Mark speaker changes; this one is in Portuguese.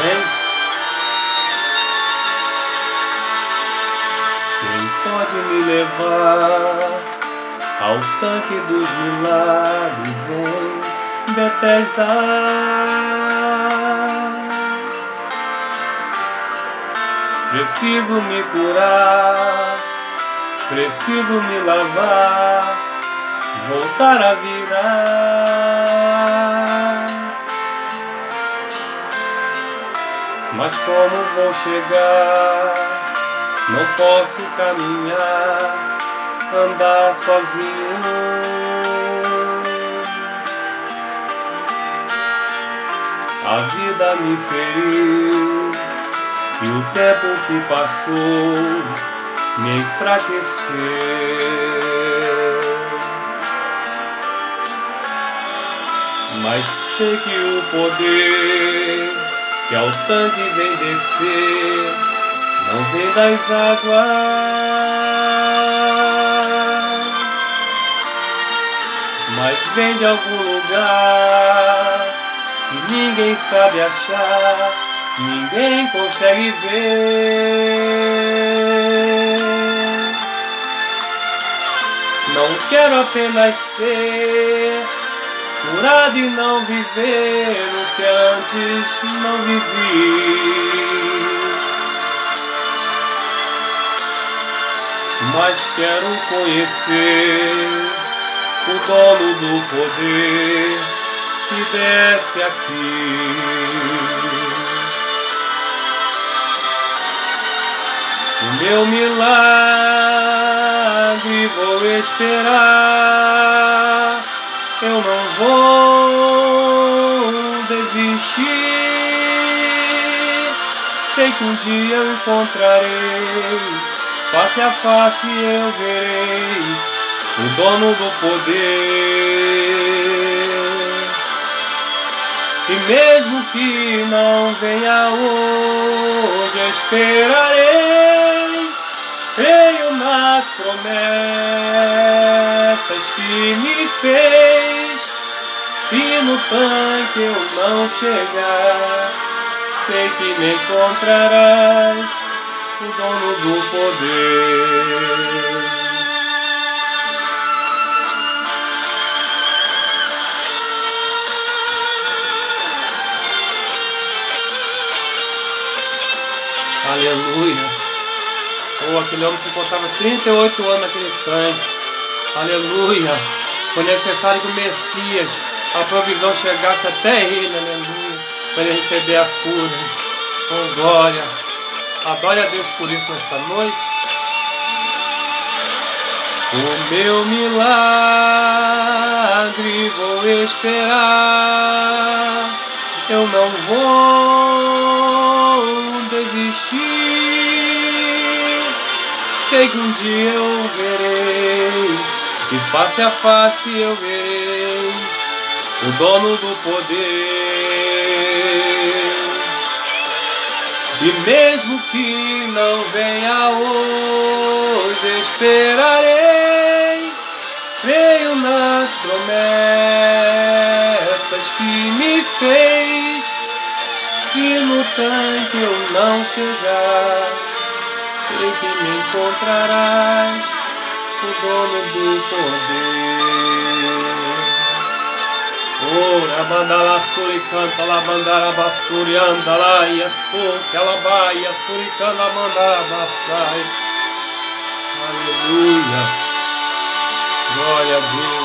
Speaker 1: Vem. Quem pode me levar ao tanque dos milagres em Betesda? Preciso me curar, preciso me lavar, voltar a virar. Mas como vou chegar? Não posso caminhar, andar sozinho. A vida me feriu e o tempo que passou me enfraqueceu. Mas sei que o poder que ao tanque vem descer não vem das águas, mas vem de algum lugar que ninguém sabe achar, ninguém consegue ver. Não quero apenas ser curado e não viver o que antes não vivi, mas quero conhecer o dono do poder que desce aqui. O meu milagre vou esperar, eu não vou desistir. Sei que um dia eu encontrarei, face a face eu verei o dono do poder. E mesmo que não venha hoje, eu esperarei. Creio nas promessas que me fez. Se no tanque eu não chegar, sei que me encontrarás, o dono do poder. Aleluia. Oh, aquele homem se contava 38 anos naquele tanque. Aleluia. Foi necessário que o Messias, a provisão chegasse até ele, aleluia, para ele receber a cura. Oh, glória. Adore a Deus por isso nesta noite. O meu milagre vou esperar, eu não vou desistir. Sei que um dia eu verei, e face a face eu verei o dono do poder. E mesmo que não venha hoje, esperarei. Creio nas promessas que me fez. Se no tanque eu não chegar, sei que me encontrarás, o dono do poder. Ora, bandala suri canta la bandara basuri andala e aço que ela vai e suri canta mandara basai. Aleluia. Glória a Deus.